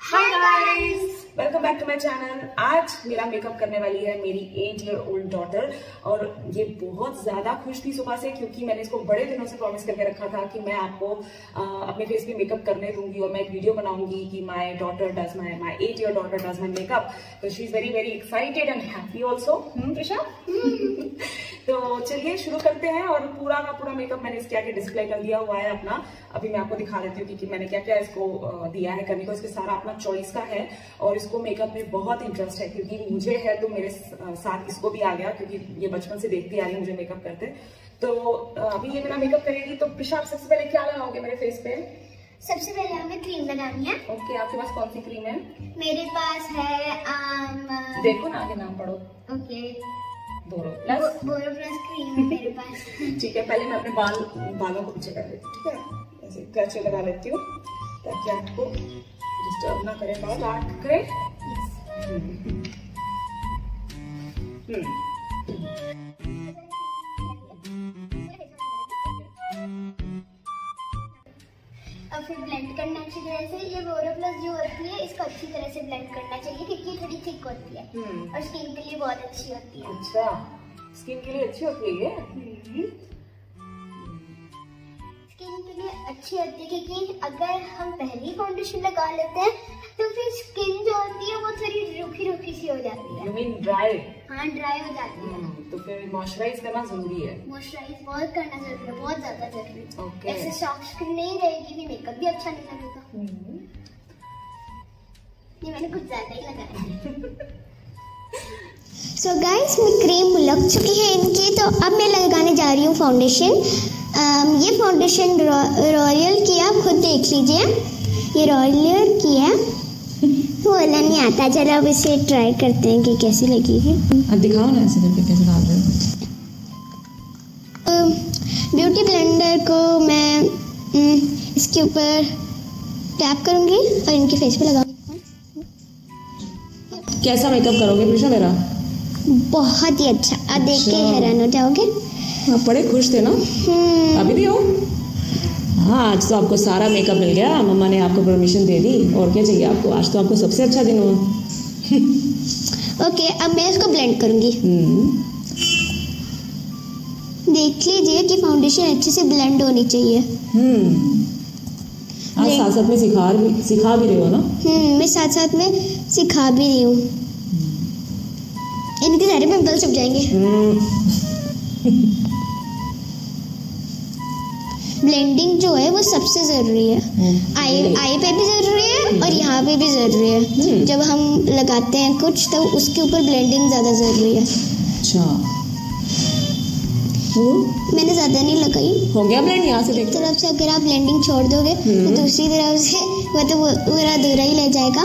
Hi guys, welcome back to my channel. आज मेरा makeup करने वाली है मेरी 8 ईयर ओल्ड डॉटर और ये बहुत ज्यादा खुश थी सुबह से क्योंकि मैंने इसको बड़े दिनों से प्रॉमिस करके रखा था कि मैं आपको अपने फेस पे मेकअप करने दूंगी और मैं एक वीडियो बनाऊंगी कि my daughter does my 8 year daughter does my makeup. तो she is very very excited and happy also. Prisha तो चलिए शुरू करते हैं। और पूरा का पूरा मेकअप मैंने इसके आगे डिस्प्ले कर दिया हुआ है अपना। अभी मैं आपको दिखा देती हूँ कि मैंने क्या क्या इसको दिया है करने को। इसके सारा अपना चॉइस का है और इसको मेकअप में बहुत इंटरेस्ट है क्योंकि मुझे है तो मेरे साथ इसको भी आ गया क्योंकि ये बचपन से देखती आ रही है मुझे मेकअप करते। तो अभी ये मेरा मेकअप करेगी। तो प्रिशा, आप सबसे पहले क्या लगाओगे मेरे फेस पे? सबसे पहले हमें क्रीम लगानी है। ओके, आपके पास कौन सी क्रीम है? मेरे पास है देखो ना, आगे नाम पढ़ो। ओके, बोरो प्लस क्रीम है मेरे पास। ठीक है, पहले मैं अपने बालों को पीछे कर लेती हूँ। ठीक है, ऐसे क्रच लगा लेती हूँ ताकि आपको डिस्टर्ब ना करे बाल। स्टार्ट करें। और फिर ब्लेंड करना अच्छी तरह से। ये बोरो प्लस जो होती है इसको अच्छी तरह से ब्लेंड करना चाहिए क्योंकि ये थोड़ी थिक होती है और स्किन के लिए बहुत अच्छी होती है। अच्छा, स्किन के लिए अच्छी होती है ये? स्किन के लिए अच्छी होती है क्योंकि अगर हम पहली फाउंडेशन लगा लेते हैं तो फिर स्किन जो होती है वो थोड़ी रूखी सी हो जाती है। You mean dry? हाँ, ड्राई हो जाती है। तो फिर मॉइस्चराइज करना जरूरी है। मॉइस्चराइज बहुत करना जरूरी है, बहुत ज्यादा जरूरी है। Okay. ऐसे सॉफ्ट स्किन नहीं रहेगी भी मेकअप भी अच्छा नहीं लगेगा। ये मैंने कुछ ज्यादा ही लगाया। सो गाइस, मैं क्रीम लग चुकी है इनकी। तो अब मैं लगाने जा रही हूँ फाउंडेशन। ये फाउंडेशन रॉयल की, आप खुद देख लीजिए। ये रॉयल की है, बोलना नहीं आता। चलो अब इसे ट्राई करते हैं कि कैसी लगेगी। अब दिखाओ ना ऐसे करके कैसे डाल रहे हो। ब्यूटी ब्लेंडर को मैं इसके ऊपर टैप करूंगी और इनके फेस पे लगाऊंगी। कैसा मेकअप करोगे प्रिशा मेरा? बहुत ही अच्छा। अब देख के हैरान हो जाओगे। आप बड़े खुश थे ना? अभी भी हो? हाँ, आज तो आपको saara मेकअप मिल गया। मम्मा ने आपको परमिशन दे दी। और क्या चाहिए आपको? आज तो आपको सबसे अच्छा दिन हुआ। ओके, अब मैं इसको ब्लेंड करूंगी। देख लीजिए कि फाउंडेशन अच्छे से ब्लेंड होनी चाहिए। आज साथ साथ में सिखा भी रहे हो ना? मैं साथ साथ में सिखा भी रही हूँ। इनके सारे पिंपल्स छुप जाएंगे। ब्लेंडिंग जो है वो सबसे जरूरी है। आई पे भी जरूरी है और यहाँ पे भी जरूरी है। जब हम लगाते हैं कुछ तो उसके ऊपर ब्लेंडिंग ज्यादा जरूरी है। अच्छा, मैंने ज्यादा नहीं लगाई। हो गया ब्लेंड? यहाँ से एक तरफ से अगर आप ब्लेंडिंग छोड़ दोगे तो दूसरी तरफ से वो तो पूरा अधूरा ही ले जाएगा।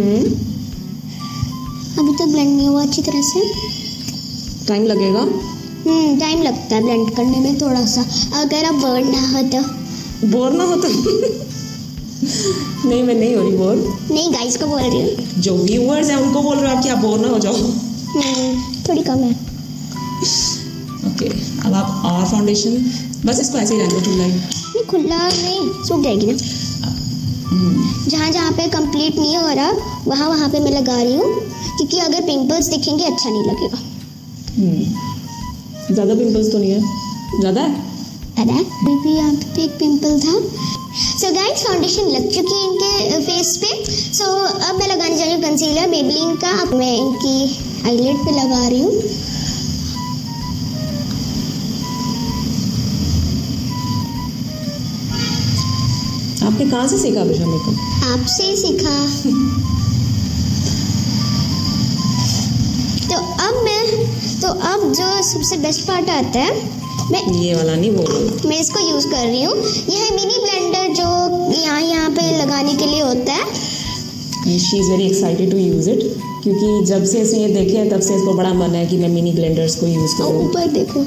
अभी तो ब्लेंड नहीं हुआ अच्छी तरह से। टाइम लगेगा? टाइम लगता है ब्लेंड करने में थोड़ा सा। अगर आप बोर ना हो तो नहीं, मैं नहीं हो रही बोर। नहीं, गाइस को बोल रही हूँ। जो व्यूअर्स हैं उनको बोल रहे हो आप कि आप बोर ना हो जाओ। थोड़ी कम है। ओके, अब आप और फाउंडेशन बस इसको ऐसे ही रहने दो। नहीं, खुला नहीं, सूख जाएगी ना। जहाँ जहाँ पे कंप्लीट नहीं हो रहा वहाँ पे मैं लगा रही हूँ क्योंकि अगर पिंपल्स दिखेंगे अच्छा नहीं लगेगा। ज़्यादा पिंपल्स तो नहीं है? ज़्यादा है? अरे भी यहाँ पे एक पिंपल था। सो गाइस, फाउंडेशन लग चुकी है इनके फेस पे। सो अब मैं लगाने जा रही हूँ कंसीलर मेबेलिन का। अब मैं इनकी आईलिड पे लगा रही हूँ। आपने कहाँ से सीखा प्रिशा मेकअप? आपसे ही सीखा। तो अब जो सबसे बेस्ट पार्ट आता है, मैं ये वाला नहीं बोल रही, मैं इसको यूज कर रही हूँ। यह है मिनी ब्लेंडर जो यहाँ पे लगाने के लिए होता है। She is very excited to use it क्योंकि जब से इसे ये देखे तब से इसको बड़ा मन है कि मैं मिनी ब्लेंडर्स को यूज़ करूँ। ऊपर देखो,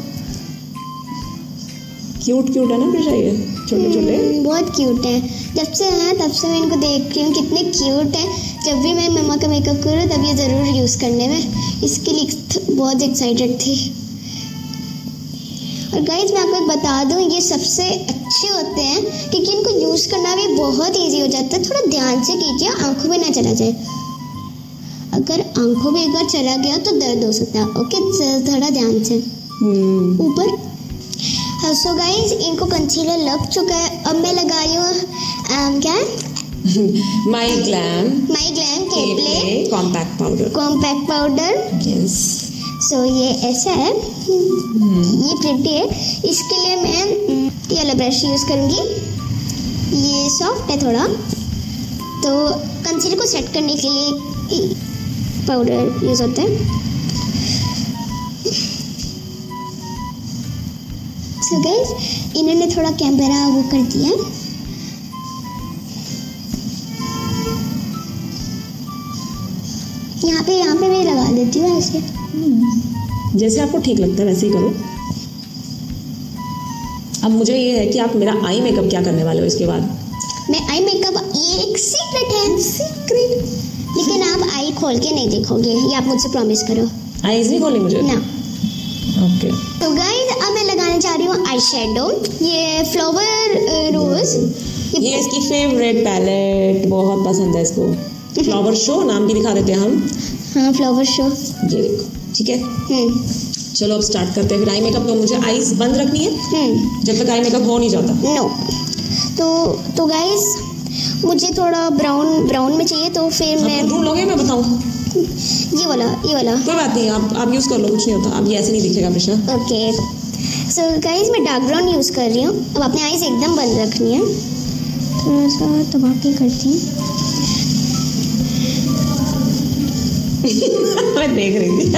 क्यूट है ना प्रिशा? ये छोटे छोटे बहुत क्यूट है। जब से है तब से मैं इनको देख रही हूँ कितने क्यूट है। जब भी मैं मम्मा का मेकअप करूँ तब ये ज़रूर यूज़ करने में इसके लिए बहुत एक्साइटेड थी। और गाइज मैं आपको एक बता दूं, ये सबसे अच्छे होते हैं क्योंकि इनको यूज़ करना भी बहुत इजी हो जाता है। थोड़ा ध्यान से कीजिए, आंखों में ना चला जाए। अगर आंखों में एक बार चला गया तो दर्द हो सकता है। ओके, थोड़ा ध्यान से ऊपर। सो गाइज इनको कंसीलर लग चुका है। अब मैं लगा रही हूँ क्या माई ग्लैम केपले कॉम्पैक्ट पाउडर। यस। सो ये ऐसा है, ये प्रिंटी है। इसके लिए मैं ये वाला ब्रश यूज़ करूँगी। ये सॉफ्ट है थोड़ा, तो कंसीलर को सेट करने के लिए पाउडर यूज़ होता है। सो गाइस इन्होंने थोड़ा कैमरा वो कर दिया। यहाँ पे मैं लगा देती हूँ ऐसे। जैसे आपको ठीक लगता है वैसे ही करो। अब मुझे ये है कि आप मेरा आई मेकअप क्या करने वाले हो इसके बाद? मैं आई मेकअप, ये एक सीक्रेट है, लेकिन आप आई खोल के नहीं देखोगे, ये आप मुझसे प्रॉमिस करो। आईज नहीं खोलनी मुझे ना। ओके। तो गाइस अब मैं लगाने जा रही हूँ आई शेडो। ये फ्लावर रोज, ये इसकी फेवरेट पैलेट, बहुत पसंद है इसको। फ्लावर शो नाम भी दिखा देते हैं हम। हाँ, फ्लावर शो। ये देखो, ठीक है। चलो अब स्टार्ट करते हैं फिर आई मेकअप। तो मुझे आईज बंद रखनी है जब तक आई मेकअप हो नहीं जाता। नो। तो गाइस मुझे थोड़ा ब्राउन में चाहिए, तो फिर मैं ढूंढ लोगे, मैं बताऊँ? ये वाला कोई बात नहीं, आप यूज़ कर लो, कुछ नहीं होता। अब ये ऐसे नहीं दिखेगा हमेशा। ओके। सो गाइस मैं डार्क ब्राउन यूज़ कर रही हूँ। अब अपने आईज एकदम बंद रखनी है। थोड़ा सा दबा के करती हूँ। मैं देख रही थी।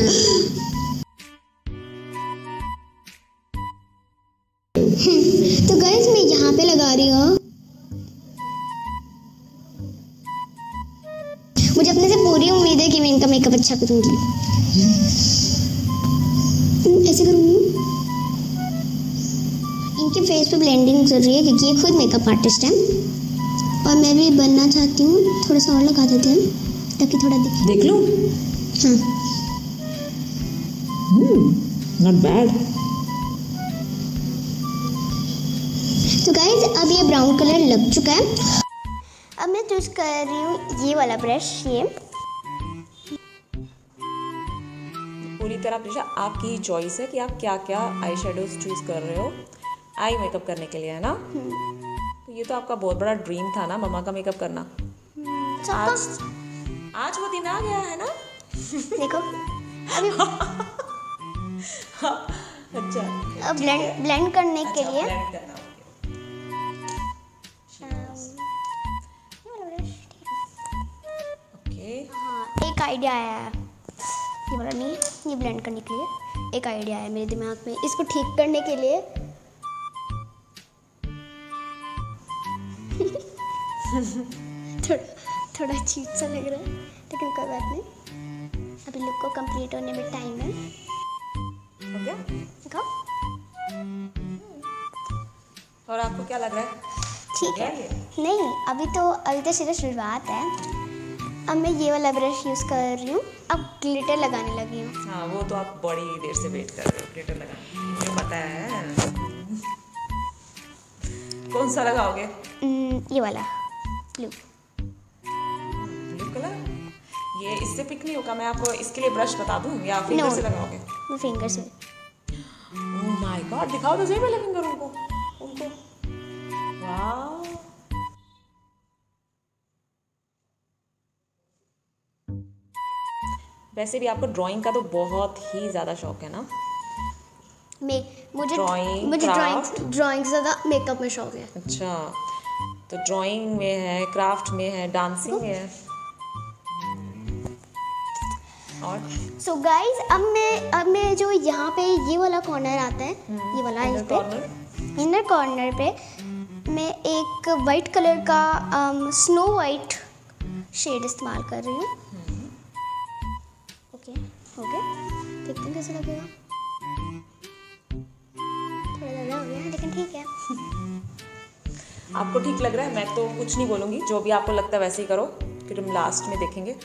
तो गाइस मैं यहाँ पे लगा रही हूँ। मुझे अपने से पूरी उम्मीद है कि मैं इनका मेकअप अच्छा करूँगी। ऐसे करूँगी। इनके फेस पे ब्लेंडिंग जरूरी है क्योंकि ये खुद मेकअप आर्टिस्ट है और मैं भी बनना चाहती हूँ। थोड़ा सा और लगा देते हैं ताकि थोड़ा देख लो। हाँ, नॉट बैड। तो गाइस अब ये ब्राउन कलर लग चुका है। अब मैं चूज कर रही हूँ ये वाला ब्रश। ये पूरी तरह प्रिशा आपकी ही चॉइस है कि आप क्या क्या आई शेडोज चूज कर रहे हो आई मेकअप करने के लिए, है ना? तो ये तो आपका बहुत बड़ा ड्रीम था ना, मम्मा का मेकअप करना। आज वो दिन आ गया है ना। देखो अभी अच्छा, अब ब्लेंड करने के लिए blend करना ओके। हाँ, एक आइडिया आया है। ये वाला नहीं, ये ब्लेंड करने के लिए एक आइडिया आया मेरे दिमाग में। इसको ठीक करने के लिए थोड़ा अजीब सा लग रहा है, लेकिन कोई बात नहीं। अभी लुक को कंप्लीट होने में टाइम है। हो गया? देखो और आपको क्या लग रहा है? ठीक है। नहीं, अभी तो सिर्फ शुरुआत है। अब मैं ये वाला ब्रश यूज़ कर रही हूँ। अब ग्लिटर लगाने लगी हूँ। हाँ, वो तो आप बड़ी देर से वेट कर रहे हो ग्लिटर लगाने, मुझे पता है। कौन सा लगाओगे? ये वाला ब्लू कलर। ये इससे पिक नहीं होगा। मैं आपको इसके लिए ब्रश बता दूं या फिंगर से लगाओगे? मैं फिंगर से। ओह माय गॉड, दिखाओ तो सही पहले फिंगर उनको। वाह, वैसे भी आपको ड्राइंग का तो बहुत ही ज़्यादा शौक है ना? मुझे ड्राइंग से ज़्यादा मेकअप में शौक है। अच्छा, तो ड्राइंग में है, क्राफ्ट में है, डांसिंग में है। और सो गाइज अब मैं जो यहाँ पे ये वाला कॉर्नर आता है, ये वाला इस पे इनर कॉर्नर पे मैं एक वाइट कलर का स्नो वाइट शेड इस्तेमाल कर रही हूँ। ओके, हो गया। देखते हैं कैसे लगेगा। थोड़ा ज़्यादा हो गया है लेकिन ठीक है। आपको ठीक लग रहा है, मैं तो कुछ नहीं बोलूँगी। जो भी आपको लगता है वैसे ही करो, फिर हम लास्ट में देखेंगे।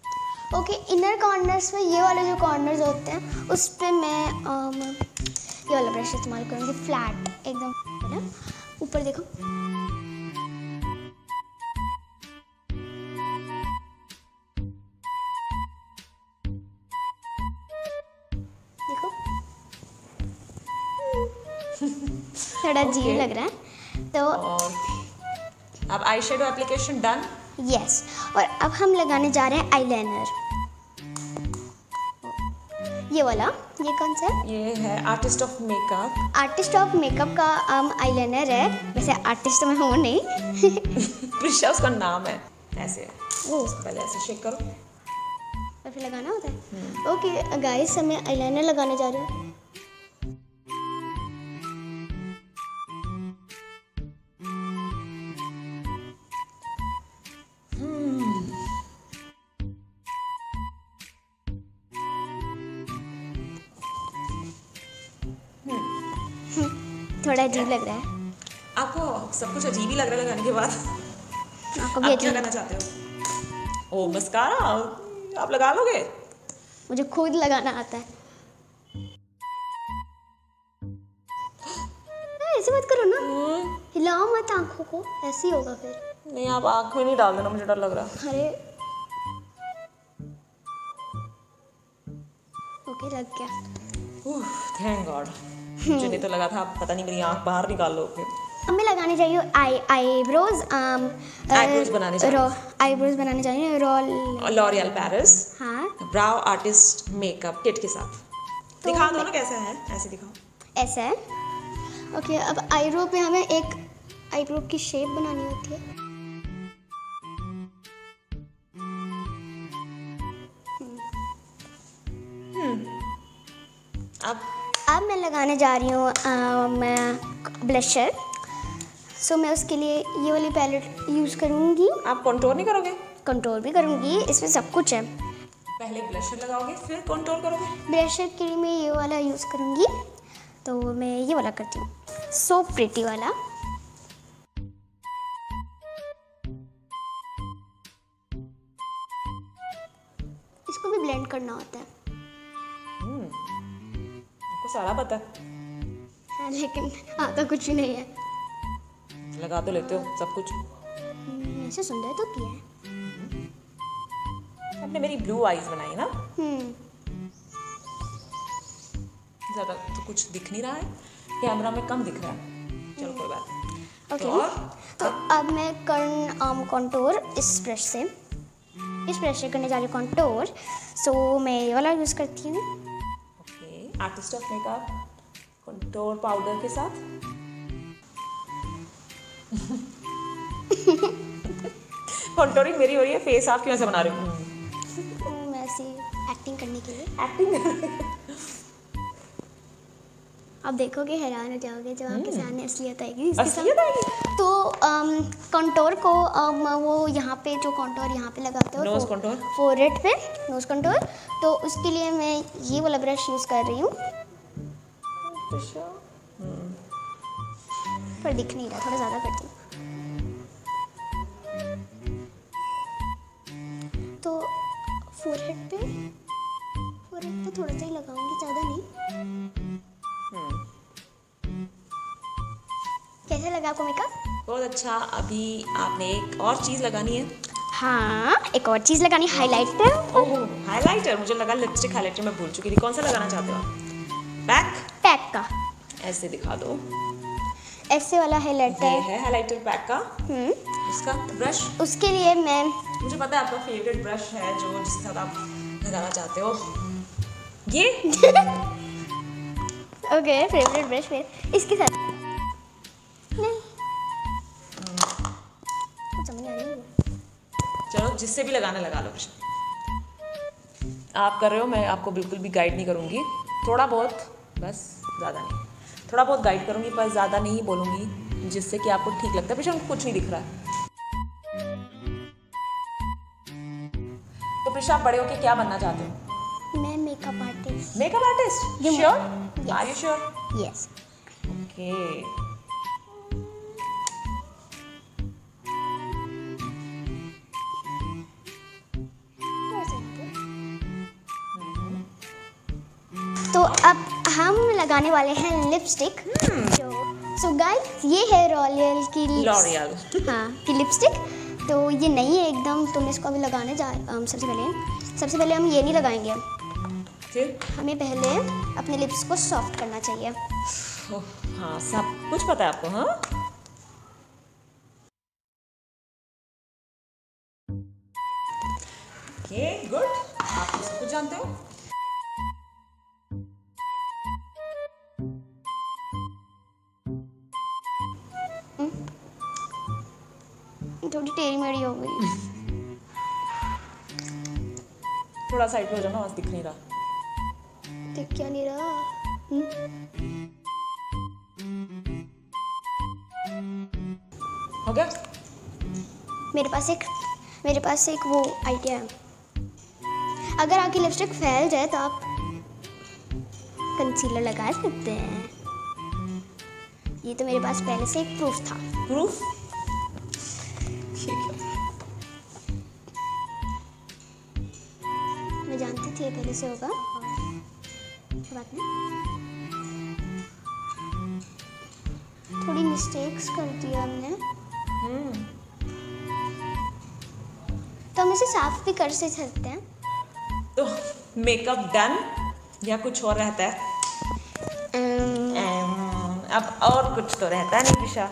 ओके, इनर कॉर्नर्स में ये वाले जो कॉर्नर्स होते हैं उस पर मैं ये वाला ब्रश इस्तेमाल करूँगी, फ्लैट एकदम है ना। ऊपर देखो, देखो थोड़ा अजीब लग रहा है। तो अब eye shadow application done. Yes, और अब हम लगाने जा रहे हैं आईलाइनर। ये वाला, ये कौन सा है? ये है artist of makeup. Artist of makeup का आईलाइनर है। वैसे आर्टिस्ट तो मैं हूँ नहीं। प्रिशा उसका नाम है। ऐसे है, वो पहले ऐसे शेक करो और फिर लगाना होता है। ओके गाइस, मैं आईलाइनर लगाने जा रही हूँ। थोड़ा अजीब लग रहा है आपको? सब कुछ अजीब ही लग रहा है लगाने के बाद। आपको भी आप क्या अजीब? करना चाहते हो? ओ मस्कारा आप लगा लोगे? मुझे खुद लगाना आता है। ऐसे मत करो ना, हिलाओ मत आंखों को, ऐसे ही होगा फिर। नहीं, आप आँख में नहीं डाल देना, मुझे डर लग रहा है। अरे ओके, लग गया। Thank God. मुझे नहीं तो लगा था आप पता नहीं मेरी आँख बाहर निकाल लोगे। अब मैं लगाने चाहिए आईब्रोज। आईब्रोज बनाने चाहिए। आईब्रोज बनाने चाहिए लॉरियल पेरिस हाँ, ब्राउ आर्टिस्ट मेकअप किट के साथ। दिखा दो ना कैसा है, ऐसे दिखाओ। ऐसा है। ओके, अब आईब्रो पे हमें एक आईब्रो की शेप बनानी होती है। अब मैं लगाने जा रही हूँ ब्लशर। सो मैं उसके लिए ये वाली पैलेट यूज़ करूँगी। आप कंटूर नहीं करोगे? कंटूर भी करूँगी, इसमें सब कुछ है। पहले ब्लशर लगाओगे फिर कंटूर करोगे? ब्लशर के लिए मैं ये वाला यूज़ करूँगी, तो मैं ये वाला करती हूँ, सो प्रिटी वाला। इसको भी ब्लेंड करना होता है। आपको सारा पता है। हाँ, लेकिन आता कुछ भी नहीं है। लगा तो लेते हो सब कुछ। ऐसे सुंदर तो किया है। आपने मेरी ब्लू आईज बनाई ना? ज़्यादा तो कुछ दिख नहीं रहा है, कैमरा में कम दिख रहा है। चलो कोई बात नहीं। ओके, तो अब मैं कंटूर इस ब्रश से करने जा रही हूँ कंटूर। सो मैं ये वाला यूज़ करती हूँ। Okay, artist of makeup contour powder के साथ। कंटूरिंग मेरी हो रही है, फेस आप क्यों ऐसा बना रहे हो? मैं ऐसी एक्टिंग करने के लिए। एक्टिंग आप देखोगे, हैरान हो जाओगे जब आपके सामने असलियत आएगी इसके असलियत साथ। आएगी? तो कंटूर को वो यहाँ पे जो कंटूर यहाँ पे लगाते हो, नोज कंटूर, फोरहेड पे नोज कंटूर, तो उसके लिए मैं ये वाला ब्रश यूज़ कर रही हूँ। पर दिख नहीं रहा, थोड़ा ज़्यादा करती हूँ। तो फोरहेड पे थोड़ा सा ही लगाऊंगी, ज़्यादा नहीं। कैसे लगा आपको मेकअप? बहुत अच्छा। अभी आपने एक और चीज़ लगानी है। हाँ, एक और चीज़ लगानी, हाइलाइटर। ओह, हाइलाइटर। मुझे लगा लिपस्टिक हाइलाइटर मैं भूल चुकी थी। कौन सा लगाना चाहते हो आप? पैक का। ऐसे दिखा दो। ऐसे वाला हाइलाइटर। ये है हाइलाइटर पैक का। इसका ब्रश, उसके लिए मैं, मुझे पता है आपका फेवरेट ब्रश है जो जिसके साथ आप लगाना चाहते हो। ये ओके, फेवरेट ब्रश फिर इसके साथ नहीं, कुछ समझ नहीं आ रही है। चलो, जिससे भी लगाना लगा लो। आप कर रहे हो, मैं आपको बिल्कुल भी गाइड नहीं करूँगी। थोड़ा बहुत, बस ज़्यादा नहीं, थोड़ा बहुत गाइड करूँगी, पर ज़्यादा नहीं बोलूँगी जिससे कि आपको ठीक लगता है। प्रिशा, हमको कुछ नहीं दिख रहा है। तो प्रिशा, आप बड़े होके क्या बनना चाहते हो? मैं makeup artist. Makeup artist? Sure? Are you sure? Yes. Okay. तो अब हम लगाने वाले हैं लिपस्टिक। सो गाइस ये है लॉरियल की की लिपस्टिक। तो ये नहीं है एकदम, तो मैं इसको अभी लगाने सबसे पहले हम ये नहीं लगाएंगे। फिर हमें पहले अपने लिप्स को सॉफ्ट करना चाहिए। हाँ, सब कुछ पता है आपको। हाँ, ओके, गुड। आप सब कुछ जानते हो। थोड़ी टेढ़ी मेढ़ी हो गई। थोड़ा साइड पे हो जाओ ना, दिख नहीं रहा। दिख क्या नहीं रहा? हो गया? मेरे पास एक वो आइडिया है। अगर आपकी लिपस्टिक फैल जाए तो आप कंसीलर लगा सकते हैं। ये तो मेरे पास पहले से एक प्रूफ था। प्रूफ? मैं जानती थी पहले से होगा। बात नहीं, थोड़ी मिस्टेक्स कर दिया हमने, तो हम इसे साफ भी कर सकते हैं। तो मेकअप डन या कुछ और रहता है? अब और कुछ तो रहता है नहीं प्रिशा?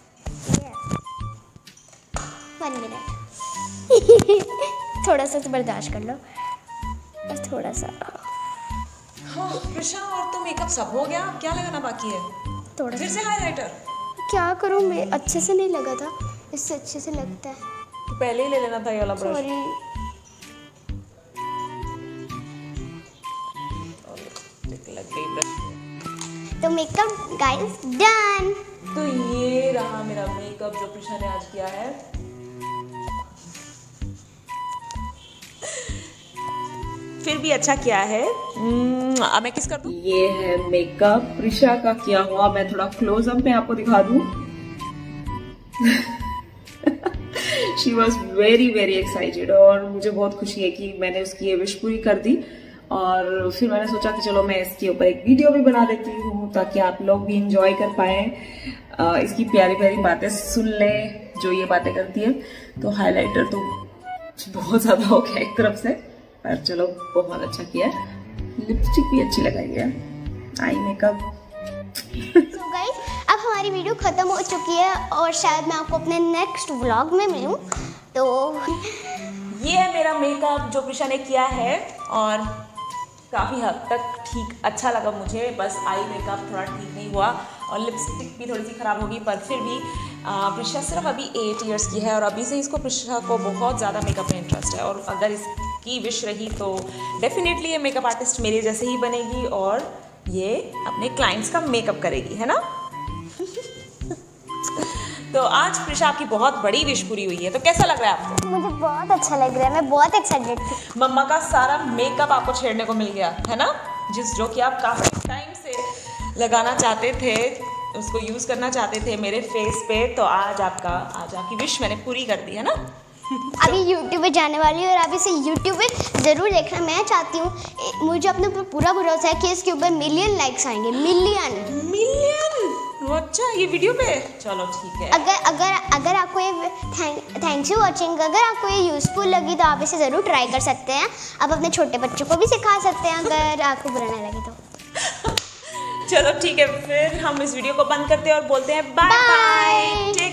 1 मिनट थोड़ा सा तो बर्दाश्त कर लो, बस थोड़ा सा। हाँ प्रिशा, और तो मेकअप सब हो गया, क्या लगाना बाकी है? थोड़ा फिर से हाइलाइटर? क्या करूँ मैं, अच्छे से नहीं लगा था, इससे अच्छे से लगता है। तो पहले ही ले लेना था ये वाला ब्रश। सॉरी। लग गई ब्रश। तो मेकअप गाइस डन। तो ये रहा मेरा मेकअप जो प्रिशा ने आज किया है। फिर भी अच्छा किया है। अब मैं किस कर दूं? ये है मेकअप प्रिशा का किया हुआ। मैं थोड़ा क्लोजअप में आपको दिखा दूं। She was very very excited और मुझे बहुत खुशी है कि मैंने उसकी ये विश पूरी कर दी। और फिर मैंने सोचा कि चलो मैं इसके ऊपर एक वीडियो भी बना देती हूँ ताकि आप लोग भी इंजॉय कर पाए, इसकी प्यारी प्यारी बातें सुन लें जो ये बातें करती है। तो हाइलाइटर तो बहुत ज्यादा हो गया एक तरफ से, पर चलो बहुत अच्छा किया। लिपस्टिक भी अच्छी लगाई है, आई मेकअप। So guys, अब हमारी वीडियो खत्म हो चुकी है और शायद मैं आपको अपने नेक्स्ट व्लॉग में मिलूं। तो ये है मेरा मेकअप जो प्रिशा ने किया है और काफ़ी हद तक ठीक अच्छा लगा मुझे। बस आई मेकअप थोड़ा ठीक नहीं हुआ और लिपस्टिक भी थोड़ी सी ख़राब होगी, पर फिर भी प्रिशा सिर्फ अभी 8 इयर्स की है और अभी से इसको प्रिशा को बहुत ज़्यादा मेकअप में इंटरेस्ट है। और अगर इसकी विश रही तो डेफिनेटली ये मेकअप आर्टिस्ट मेरे जैसे ही बनेगी और ये अपने क्लाइंट्स का मेकअप करेगी, है ना? तो आज प्रिशा आपकी बहुत बड़ी विश पूरी हुई है, तो कैसा लग रहा है आपको? मुझे बहुत अच्छा लग रहा है, मैं बहुत एक्साइटेड थी। मम्मा का सारा मेकअप आपको छेड़ने को मिल गया, है ना? जो कि आप काफ़ी टाइम से लगाना चाहते थे, उसको यूज़ करना चाहते थे मेरे फेस पे, तो आज आपकी विश मैंने पूरी कर दी, है ना? अभी YouTube पे जाने वाली है और आप इसे YouTube पे ज़रूर देखना। मैं चाहती हूँ, मुझे अपने ऊपर पूरा भरोसा है कि इसके ऊपर मिलियन लाइक्स आएंगे। मिलियन। अच्छा, ये वीडियो पे? चलो ठीक है। अगर आपको ये थैंक्स फॉर वॉचिंग, अगर आपको ये यूज़फुल लगी तो आप इसे ज़रूर ट्राई कर सकते हैं। आप अपने छोटे बच्चों को भी सिखा सकते हैं अगर आपको बुरा ना लगे तो। चलो ठीक है, फिर हम इस वीडियो को बंद करते हैं और बोलते हैं बाय बाय।